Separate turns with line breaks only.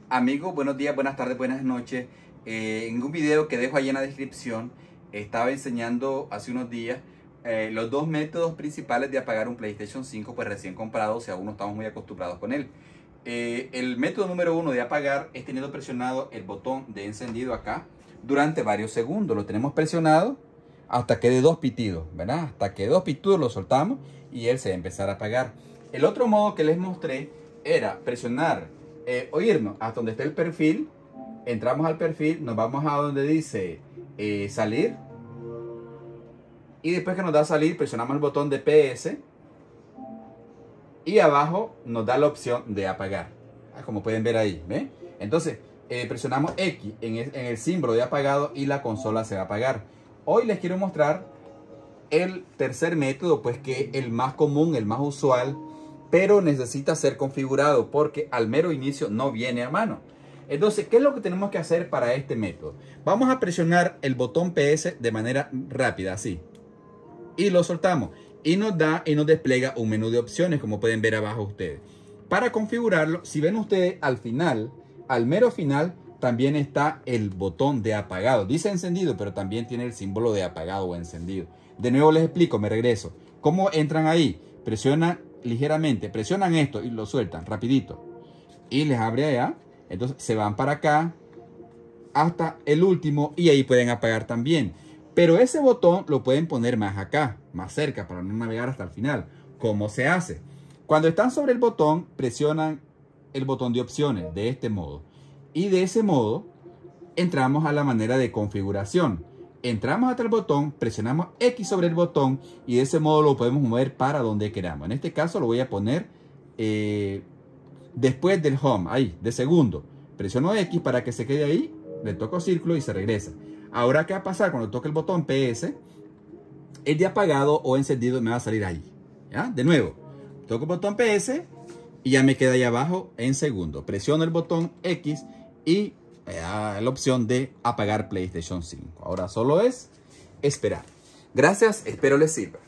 Amigos, buenos días, buenas tardes, buenas noches. En un video que dejo ahí en la descripción, estaba enseñando hace unos días los dos métodos principales de apagar un PlayStation 5 pues recién comprado, si aún no estamos muy acostumbrados con él. El método número uno de apagar es teniendo presionado el botón de encendido acá durante varios segundos. Lo tenemos presionado hasta que dé dos pitidos, ¿verdad? Hasta que dos pitidos lo soltamos y él se va a empezar a apagar. El otro modo que les mostré era presionar o irnos hasta donde está el perfil. Entramos al perfil, nos vamos a donde dice salir, y después que nos da salir presionamos el botón de PS y abajo nos da la opción de apagar, como pueden ver ahí, ¿ven? Entonces presionamos X en el símbolo de apagado y la consola se va a apagar. Hoy les quiero mostrar el tercer método, pues que es el más común, el más usual, pero necesita ser configurado porque al mero inicio no viene a mano. Entonces, ¿qué es lo que tenemos que hacer para este método? Vamos a presionar el botón PS de manera rápida, así. Y lo soltamos. Y nos despliega un menú de opciones, como pueden ver abajo ustedes. Para configurarlo, si ven ustedes al final, al mero final, también está el botón de apagado. Dice encendido, pero también tiene el símbolo de apagado o encendido. De nuevo les explico, me regreso. ¿Cómo entran ahí? Presionan ligeramente, presionan esto y lo sueltan rapidito. Y les abre allá. Entonces se van para acá hasta el último y ahí pueden apagar también. Pero ese botón lo pueden poner más acá, más cerca, para no navegar hasta el final. ¿Cómo se hace? Cuando están sobre el botón, presionan el botón de opciones de este modo. Y de ese modo entramos a la manera de configuración. Entramos hasta el botón, presionamos X sobre el botón y de ese modo lo podemos mover para donde queramos. En este caso lo voy a poner después del home, ahí, de segundo. Presiono X para que se quede ahí, le toco círculo y se regresa. Ahora, ¿qué va a pasar? Cuando toque el botón PS, el de apagado o encendido me va a salir ahí. ¿Ya? De nuevo, toco el botón PS y ya me queda ahí abajo en segundo. Presiono el botón X y la opción de apagar PlayStation 5. Ahora solo es esperar. Gracias, espero les sirva.